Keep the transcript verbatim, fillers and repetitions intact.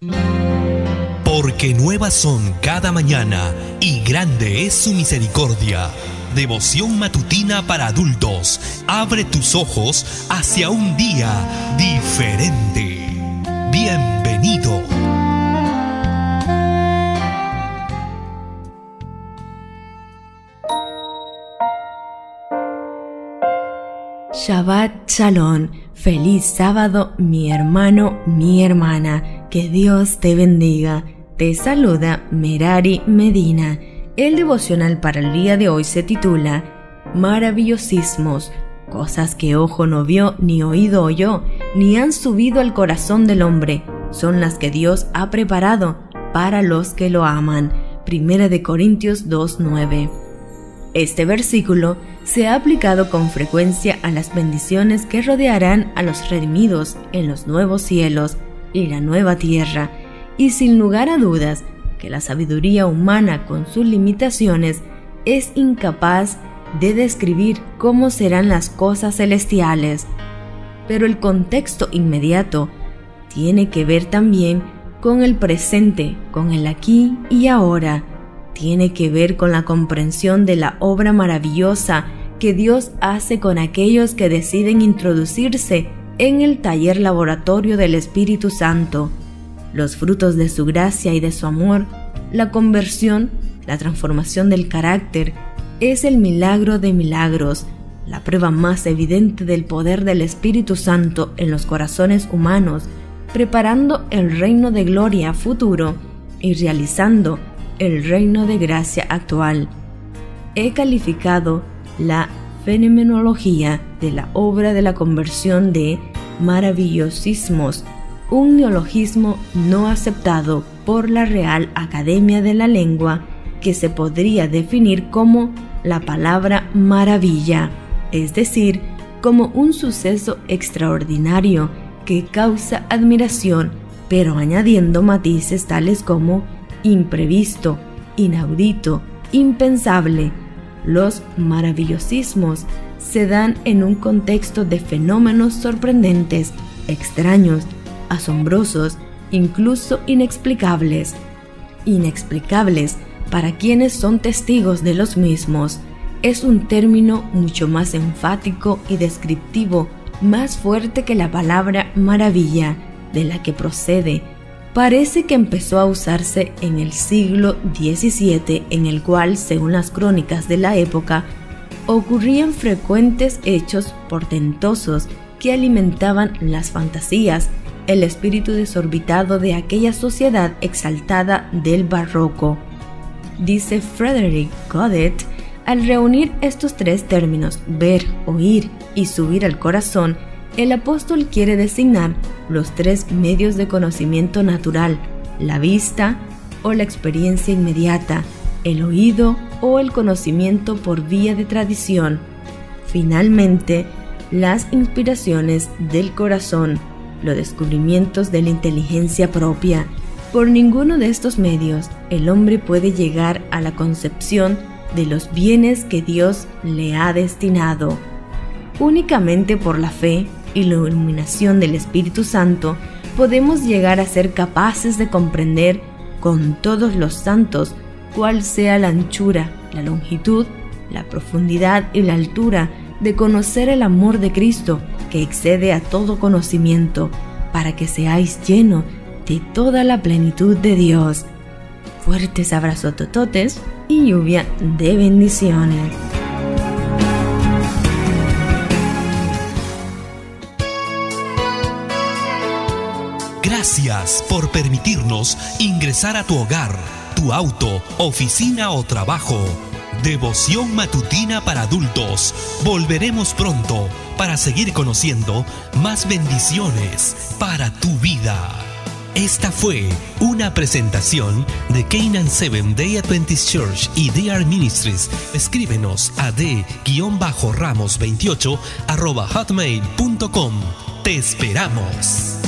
Porque nuevas son cada mañana y grande es su misericordia. Devoción matutina para adultos. Abre tus ojos hacia un día diferente. Bienvenido. Shabbat Shalom. Feliz sábado, mi hermano, mi hermana. Que Dios te bendiga. Te saluda Merari Medina. El devocional para el día de hoy se titula Maravillosismos, cosas que ojo no vio, ni oído oyó, ni han subido al corazón del hombre, son las que Dios ha preparado para los que lo aman. Primera de Corintios dos nueve. Este versículo se ha aplicado con frecuencia a las bendiciones que rodearán a los redimidos en los nuevos cielos y la nueva tierra, y sin lugar a dudas que la sabiduría humana con sus limitaciones es incapaz de describir cómo serán las cosas celestiales. Pero el contexto inmediato tiene que ver también con el presente, con el aquí y ahora. Tiene que ver con la comprensión de la obra maravillosa que Dios hace con aquellos que deciden introducirse en el taller laboratorio del Espíritu Santo. Los frutos de su gracia y de su amor, la conversión, la transformación del carácter, es el milagro de milagros, la prueba más evidente del poder del Espíritu Santo en los corazones humanos, preparando el reino de gloria futuro y realizando el reino de gracia actual. He calificado la fenomenología de la obra de la conversión de maravillosismos, un neologismo no aceptado por la Real Academia de la Lengua, que se podría definir como la palabra maravilla, es decir, como un suceso extraordinario que causa admiración, pero añadiendo matices tales como imprevisto, inaudito, impensable. Los maravillosismos se dan en un contexto de fenómenos sorprendentes, extraños, asombrosos, incluso inexplicables. Inexplicables para quienes son testigos de los mismos. Es un término mucho más enfático y descriptivo, más fuerte que la palabra maravilla, de la que procede. Parece que empezó a usarse en el siglo diecisiete, en el cual, según las crónicas de la época, ocurrían frecuentes hechos portentosos que alimentaban las fantasías, el espíritu desorbitado de aquella sociedad exaltada del barroco. Dice Frederick Godet, al reunir estos tres términos, ver, oír y subir al corazón, el apóstol quiere designar los tres medios de conocimiento natural: la vista o la experiencia inmediata, el oído o el conocimiento por vía de tradición. Finalmente, las inspiraciones del corazón, los descubrimientos de la inteligencia propia. Por ninguno de estos medios el hombre puede llegar a la concepción de los bienes que Dios le ha destinado. Únicamente por la fe y la iluminación del Espíritu Santo podemos llegar a ser capaces de comprender con todos los santos cuál sea la anchura, la longitud, la profundidad y la altura, de conocer el amor de Cristo que excede a todo conocimiento, para que seáis llenos de toda la plenitud de Dios. Fuertes abrazos tototes y lluvia de bendiciones. Gracias por permitirnos ingresar a tu hogar, tu auto, oficina o trabajo. Devoción matutina para adultos. Volveremos pronto para seguir conociendo más bendiciones para tu vida. Esta fue una presentación de Canaan Seventh Day Adventist Church y D R Ministries. Escríbenos a d ramos veintiocho arroba hotmail punto com. Te esperamos.